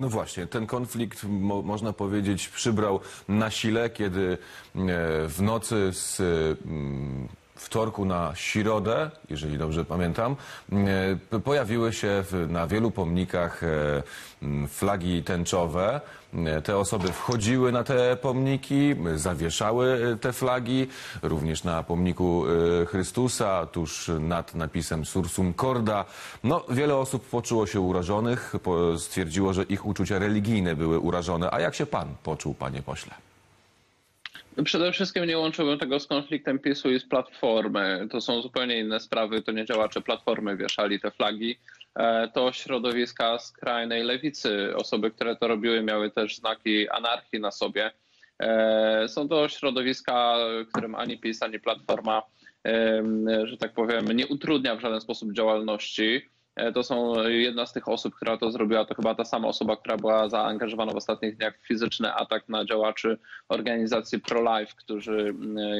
No właśnie, ten konflikt, można powiedzieć, przybrał na sile, kiedy w nocy z wtorku na środę, jeżeli dobrze pamiętam, pojawiły się na wielu pomnikach flagi tęczowe. Te osoby wchodziły na te pomniki, zawieszały te flagi, również na pomniku Chrystusa, tuż nad napisem Sursum Corda. No, wiele osób poczuło się urażonych, stwierdziło, że ich uczucia religijne były urażone. A jak się pan poczuł, panie pośle? Przede wszystkim nie łączyłbym tego z konfliktem PiS-u i z Platformy. To są zupełnie inne sprawy. To nie działacze Platformy wieszali te flagi. To środowiska skrajnej lewicy. Osoby, które to robiły, miały też znaki anarchii na sobie. Są to środowiska, którym ani PiS, ani Platforma, że tak powiem, nie utrudnia w żaden sposób działalności. To są jedna z tych osób, która to zrobiła, to chyba ta sama osoba, która była zaangażowana w ostatnich dniach w fizyczny atak na działaczy organizacji Pro-Life, którzy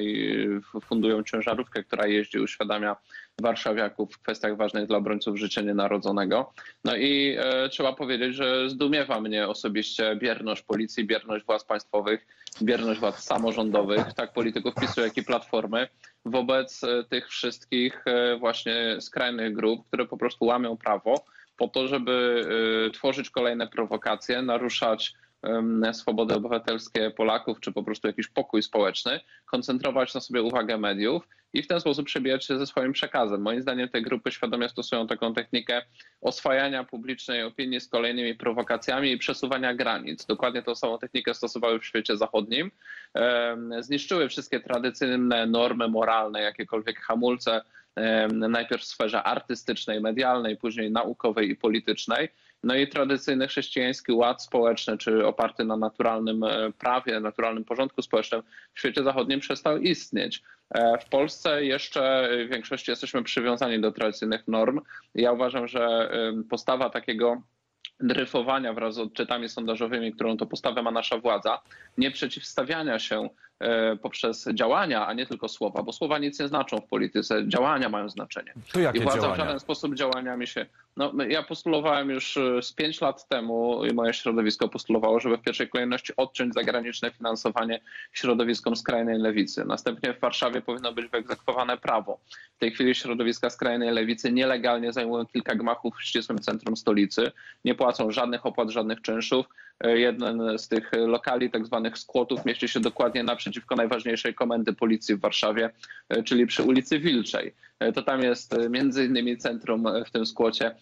fundują ciężarówkę, która jeździ, uświadamia warszawiaków w kwestiach ważnych dla obrońców życia nienarodzonego. No i trzeba powiedzieć, że zdumiewa mnie osobiście bierność policji, bierność władz państwowych, bierność władz samorządowych, tak polityków PiS-u, jak i Platformy, wobec tych wszystkich właśnie skrajnych grup, które po prostu łamią prawo po to, żeby tworzyć kolejne prowokacje, naruszać swobody obywatelskie Polaków, czy po prostu jakiś pokój społeczny, koncentrować na sobie uwagę mediów i w ten sposób przebijać się ze swoim przekazem. Moim zdaniem te grupy świadomie stosują taką technikę oswajania publicznej opinii z kolejnymi prowokacjami i przesuwania granic. Dokładnie tą samą technikę stosowały w świecie zachodnim. Zniszczyły wszystkie tradycyjne normy moralne, jakiekolwiek hamulce, najpierw w sferze artystycznej, medialnej, później naukowej i politycznej. No i tradycyjny chrześcijański ład społeczny, czy oparty na naturalnym prawie, naturalnym porządku społecznym w świecie zachodnim przestał istnieć. W Polsce jeszcze w większości jesteśmy przywiązani do tradycyjnych norm. Ja uważam, że postawa takiego dryfowania wraz z odczytami sondażowymi, którą to postawę ma nasza władza, nie przeciwstawiania się poprzez działania, a nie tylko słowa, bo słowa nic nie znaczą w polityce, działania mają znaczenie. To jakie I władza działania? w żaden sposób działaniami się... No, ja postulowałem już z 5 lat temu i moje środowisko postulowało, żeby w pierwszej kolejności odciąć zagraniczne finansowanie środowiskom skrajnej lewicy. Następnie w Warszawie powinno być wyegzekwowane prawo. W tej chwili środowiska skrajnej lewicy nielegalnie zajmują kilka gmachów w ścisłym centrum stolicy, nie płacą żadnych opłat, żadnych czynszów. Jeden z tych lokali, tak zwanych skłotów, mieści się dokładnie naprzeciwko najważniejszej komendy policji w Warszawie, czyli przy ulicy Wilczej. To tam jest między innymi centrum w tym skłocie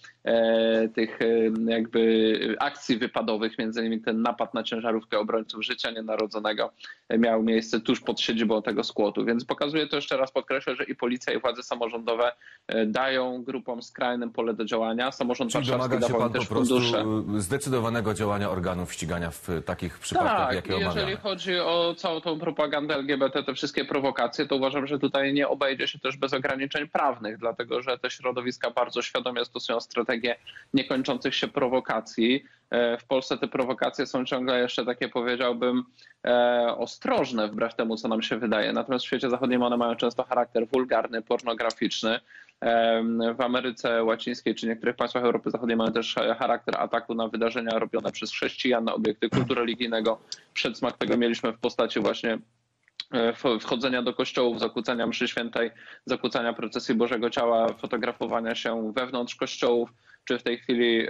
tych jakby akcji wypadowych, między innymi ten napad na ciężarówkę obrońców życia nienarodzonego miał miejsce tuż pod siedzibą tego skłotu. Więc pokazuję to, jeszcze raz podkreślę, że i policja, i władze samorządowe dają grupom skrajnym pole do działania. Samorząd warszawski dawał im też fundusze. Zdecydowanego działania organów ścigania w takich przypadkach, jakie omawiamy. Jeżeli chodzi o całą tą propagandę LGBT, te wszystkie prowokacje, to uważam, że tutaj nie obejdzie się też bez ograniczeń prawnych, dlatego że te środowiska bardzo świadomie stosują strategię niekończących się prowokacji. W Polsce te prowokacje są ciągle jeszcze takie, powiedziałbym, ostrożne wbrew temu, co nam się wydaje. Natomiast w świecie zachodnim one mają często charakter wulgarny, pornograficzny. W Ameryce Łacińskiej czy niektórych państwach Europy Zachodniej mają też charakter ataku na wydarzenia robione przez chrześcijan, na obiekty kultu religijnego. Przedsmak tego mieliśmy w postaci właśnie wchodzenia do kościołów, zakłócania mszy świętej, zakłócania procesji Bożego Ciała, fotografowania się wewnątrz kościołów, czy w tej chwili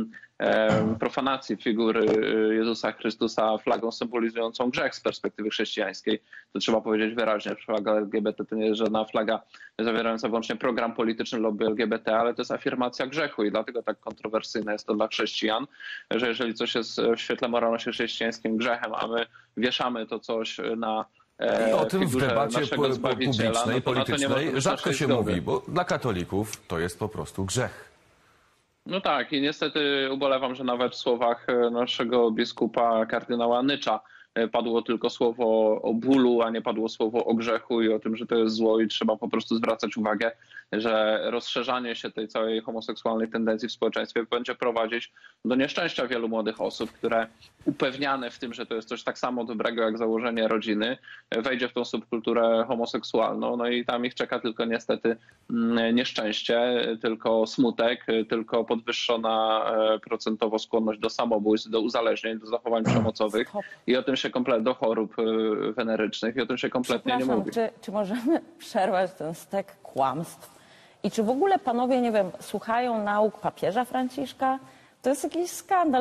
profanacji figury Jezusa Chrystusa flagą symbolizującą grzech z perspektywy chrześcijańskiej. To trzeba powiedzieć wyraźnie, flaga LGBT to nie jest żadna flaga zawierająca wyłącznie program polityczny lobby LGBT, ale to jest afirmacja grzechu i dlatego tak kontrowersyjne jest to dla chrześcijan, że jeżeli coś jest w świetle moralności chrześcijańskim grzechem, a my wieszamy to coś na i o tym w debacie publicznej, politycznej rzadko się mówi, bo dla katolików to jest po prostu grzech. No tak i niestety ubolewam, że nawet w słowach naszego biskupa kardynała Nycza, padło tylko słowo o bólu, a nie padło słowo o grzechu i o tym, że to jest zło i trzeba po prostu zwracać uwagę, że rozszerzanie się tej całej homoseksualnej tendencji w społeczeństwie będzie prowadzić do nieszczęścia wielu młodych osób, które upewniane w tym, że to jest coś tak samo dobrego jak założenie rodziny, wejdzie w tą subkulturę homoseksualną, no i tam ich czeka tylko niestety nieszczęście, tylko smutek, tylko podwyższona procentowo skłonność do samobójstw, do uzależnień, do zachowań przemocowych i o tym się do chorób wenerycznych i o tym się kompletnie nie mówi. Czy możemy przerwać ten stek kłamstw? I czy w ogóle panowie, nie wiem, słuchają nauk papieża Franciszka? To jest jakiś skandal,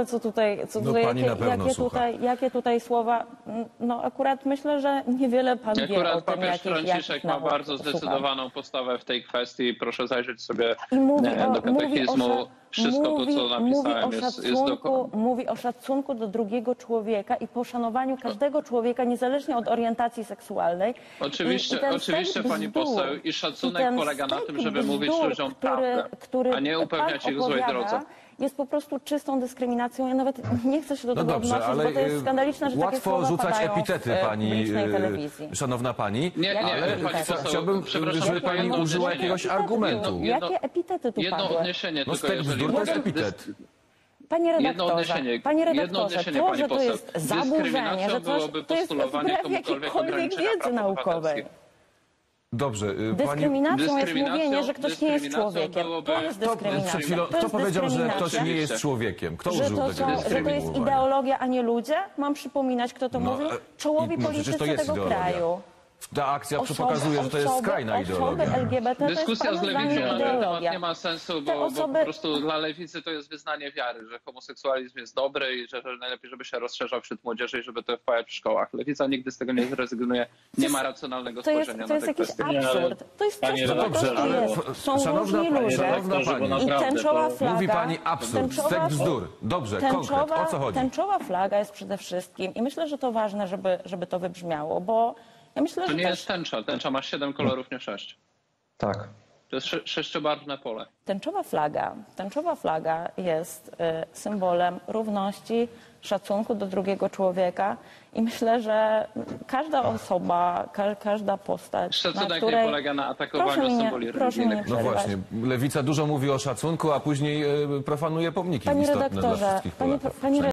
pani na pewno słucha. jakie tutaj słowa. No akurat myślę, że niewiele pan wie o Akurat tym, papież Franciszek ma bardzo zdecydowaną postawę w tej kwestii. Proszę zajrzeć sobie do katechizmu. Wszystko to, co napisałem, jest dokładnie. Mówi o szacunku do drugiego człowieka i poszanowaniu każdego człowieka, niezależnie od orientacji seksualnej. Oczywiście, pani poseł. I szacunek polega na tym, żeby mówić ludziom prawdę, a nie upewniać ich w złej drodze. Jest po prostu czystą dyskryminacją. Ja nawet nie chcę się do tego dobrze, odnosić, ale bo to jest skandaliczne, że takie łatwo słowa rzucać padają epitety, w pani, publicznej telewizji. szanowna pani, ale pani poseł, chciałbym, żeby pani użyła jakiegoś argumentu. Jakie epitety tu Jedno padły? odniesienie No tylko, stek jeżeli bzdur to jest epitet. Panie Jedno redaktorze, odniesienie, to, pani że to poseł. jest zaburzenie, że byłoby to jest postulowanie wbrew komukolwiek jakiejkolwiek ograniczenia wiedzy praw naukowej. obywatelskich. Dobrze, Dyskryminacją jest mówienie, że ktoś nie jest człowiekiem. To jest dyskryminacja. Kto powiedział, że ktoś nie jest człowiekiem? Kto użył tego że to jest sformułowania? ideologia, a nie ludzie? Mam przypominać, kto to mówił? Czołowi no przecież to politycy jest tego ideologia. kraju. Ta akcja pokazuje, że to jest skrajna ideologia. Osoby LGBT Dyskusja z to jest pana lewicą na ten temat ideologia. nie ma sensu, bo po prostu dla lewicy to jest wyznanie wiary, że homoseksualizm jest dobry i że najlepiej, żeby się rozszerzał wśród młodzieży i żeby to wpajać w szkołach. Lewica nigdy z tego nie zrezygnuje, nie ma racjonalnego spojrzenia To na jest te jakiś kwestie. absurd. To jest coś, co po dobrze, prostu ale jest. Są szanowna różni pani, ludzie. szanowna pani. I tęczowa flaga... Mówi pani absurd, stek bzdur. Dobrze, konkret, o co chodzi? Tęczowa flaga jest przede wszystkim i myślę, że to ważne, żeby to wybrzmiało, bo ja myślę, To że nie też jest tęcza. Tęcza ma 7 kolorów, nie 6. Tak. To jest sześciobarwne pole. tęczowa flaga jest symbolem równości, szacunku do drugiego człowieka i myślę, że każda osoba, każda postać, Szacunek nie polega na atakowaniu symboli religijnych. No właśnie, lewica dużo mówi o szacunku, a później profanuje pomniki Panie istotne dla redaktorze, wszystkich Polaków. panie